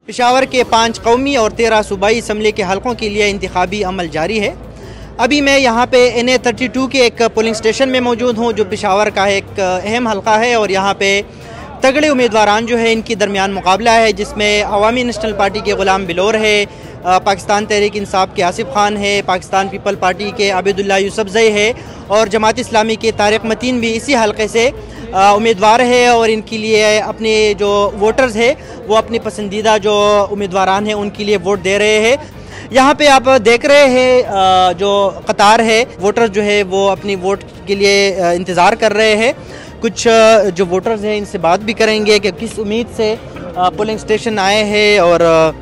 पेशावर के 5 कौमी और 13 सूबाई असम्बली के हलकों के लिए इंतखाबी अमल जारी है। अभी मैं यहाँ पे NA32 के एक पोलिंग स्टेशन में मौजूद हूँ जो पेशावर का एक अहम हलका है और यहाँ पे तगड़े उम्मीदवारान जो है इनकी दरमियान मुकाबला है, जिसमें अवामी नेशनल पार्टी के ग़ुलाम बिलोर है, पाकिस्तान तहरीक इंसाफ के आसिफ खान है, पाकिस्तान पीपल पार्टी के आबिदुल्ला यूसुफजई है और जमात इस्लामी के तारिक मतीन भी इसी हलके से उम्मीदवार है। और इनके लिए अपने जो वोटर्स है वो अपनी पसंदीदा जो उम्मीदवारान हैं उनके लिए वोट दे रहे हैं। यहाँ पे आप देख रहे हैं जो कतार है, वोटर्स जो है वो अपनी वोट के लिए इंतज़ार कर रहे हैं। कुछ जो वोटर्स हैं इनसे बात भी करेंगे कि किस उम्मीद से पोलिंग स्टेशन आए हैं। और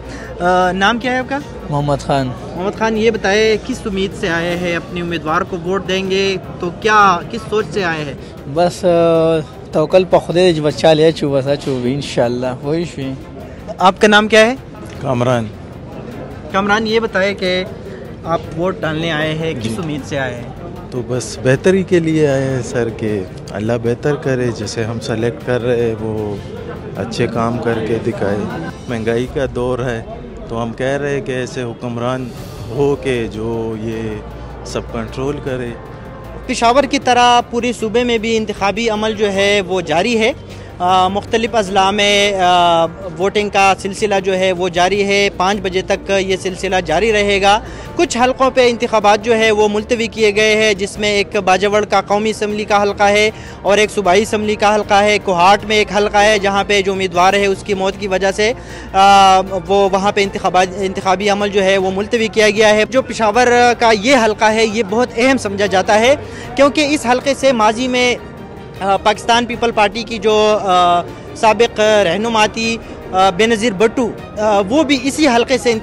नाम क्या है आपका? मोहम्मद खान। मोहम्मद खान, ये बताए किस उम्मीद से आए हैं? अपने उम्मीदवार को वोट देंगे तो क्या किस सोच से आए हैं? बस तवक्कल पे खुदा बच्चा ले चुबा चुबी इंशाल्लाह वही। आपका नाम क्या है? कामरान। कामरान, ये बताए कि आप वोट डालने आए हैं, किस उम्मीद से आए हैं? तो बस बेहतरी के लिए आए हैं सर, के अल्लाह बेहतर करे, जैसे हम सेलेक्ट कर रहे हैं वो अच्छे काम करके दिखाए। महंगाई का दौर है तो हम कह रहे हैं कि ऐसे हुक्मरान हो के जो ये सब कंट्रोल करे। पेशावर की तरह पूरे सूबे में भी इंतखाबी अमल जो है वो जारी है। मुख्तलिफ अजला में वोटिंग का सिलसिला जो है वो जारी है। 5 बजे तक ये सिलसिला जारी रहेगा। कुछ हलकों पे इंतखाबात जो है वो मुलतवी किए गए हैं, जिसमें एक बाजवड़ का कौमी असम्बली का हलका है और एक सूबाई असम्बली का हलका है। कोहाट में एक हलका है जहाँ पे जो उम्मीदवार है उसकी मौत की वजह से वो वहाँ पे इंतखाबी अमल जो है वो मुलतवी किया गया है। जो पेशावर का ये हलका है ये बहुत अहम समझा जाता है, क्योंकि इस हलके से माजी में पाकिस्तान पीपल पार्टी की जो साबिक रहनुमा थी बेनज़ीर भुट्टो, वो भी इसी हलके से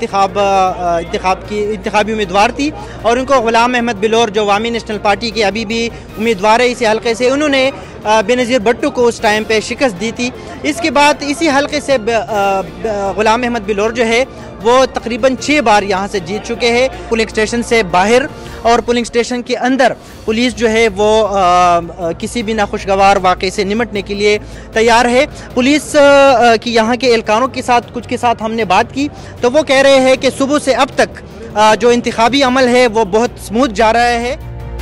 इंतखाबी उम्मीदवार थी और उनको ग़ुलाम अहमद बिलोर जो अवामी नेशनल पार्टी के अभी भी उम्मीदवार है इसी हलके से, उन्होंने बेनज़ीर भुट्टो को उस टाइम पे शिकस्त दी थी। इसके बाद इसी हलके से ग़ुलाम अहमद बिलोर जो है वो तकरीबन 6 बार यहाँ से जीत चुके हैं। पोलिंग स्टेशन से बाहर और पोलिंग स्टेशन के अंदर पुलिस जो है वो किसी भी नाखुशगवार वाक़े से निमटने के लिए तैयार है। पुलिस की यहाँ के एहलकारों के साथ कुछ के साथ हमने बात की तो वो कह रहे हैं कि सुबह से अब तक जो इंतखाबी अमल है वो बहुत स्मूथ जा रहा है।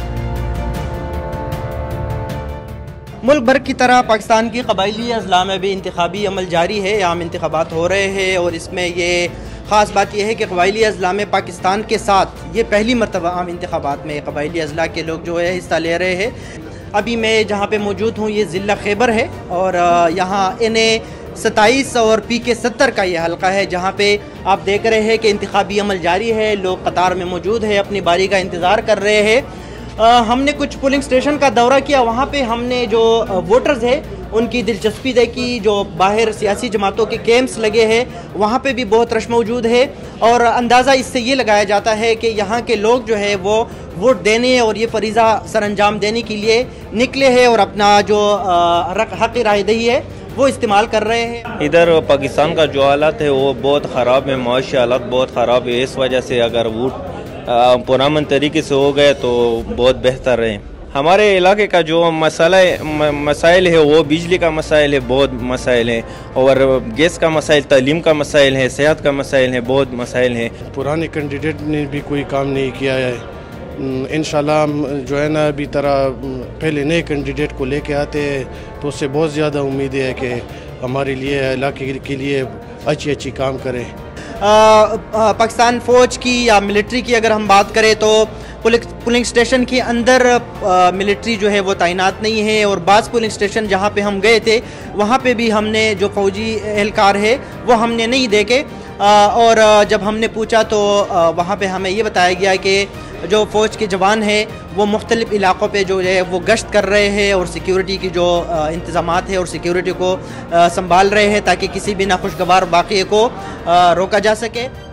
मुल्क भर की तरह पाकिस्तान की कबायली अजला में भी इंतखाबी अमल जारी है। आम इंतखाबात हो रहे हैं और इसमें ये ख़ास बात यह है कि कबायली अजला में पाकिस्तान के साथ ये पहली मरतबा आम इंतखाबात में कबायली अजला के लोग जो है हिस्सा ले रहे हैं। अभी मैं जहाँ पे मौजूद हूँ ये ज़िला खैबर है और यहाँ NA27 और PK 70 का ये हलका है, जहाँ पे आप देख रहे हैं कि इंतखाबी अमल जारी है। लोग कतार में मौजूद है, अपनी बारी का इंतज़ार कर रहे हैं। हमने कुछ पोलिंग स्टेशन का दौरा किया, वहाँ पे हमने जो वोटर्स है उनकी दिलचस्पी देखी। जो बाहर सियासी जमातों के कैंप्स लगे हैं वहाँ पे भी बहुत रश मौजूद है और अंदाज़ा इससे ये लगाया जाता है कि यहाँ के लोग जो है वो वोट देने और ये फरीज़ा सर अंजाम देने के लिए निकले हैं और अपना जो हक़ रायदही है वो इस्तेमाल कर रहे हैं। इधर पाकिस्तान का जो हालत है वो बहुत ख़राब है, माशी हालत बहुत ख़राब है। इस वजह से अगर वोट पुरअमन तरीके से हो गए तो बहुत बेहतर है। हमारे इलाके का जो मसाइल है वो बिजली का मसाइल है, बहुत मसाइल है, और गैस का मसाइल, तालीम का मसाइल है, सेहत का मसाइल है, बहुत मसाइल है। पुराने कैंडिडेट ने भी कोई काम नहीं किया है। इंशाल्लाह जो है ना अभी तरह पहले नए कैंडिडेट को लेके आते हैं तो उससे बहुत ज़्यादा उम्मीद है कि हमारे लिए इलाके के लिए अच्छी काम करें। पाकिस्तान फ़ौज की या मिलिट्री की अगर हम बात करें तो पोलिंग स्टेशन के अंदर मिलिट्री जो है वो तैनात नहीं है और बाज़ पोलिंग स्टेशन जहाँ पे हम गए थे वहाँ पे भी हमने जो फ़ौजी एहलकार है वो हमने नहीं देखे। और जब हमने पूछा तो वहाँ पे हमें ये बताया गया कि जो फ़ौज के जवान हैं वो मुख्तलिफ़ इलाक़ों पे जो है वो गश्त कर रहे हैं और सिक्योरिटी की जो इंतज़ामात है और सिक्योरिटी को संभाल रहे हैं ताकि किसी भी नाखुशगवार वाक़े को रोका जा सके।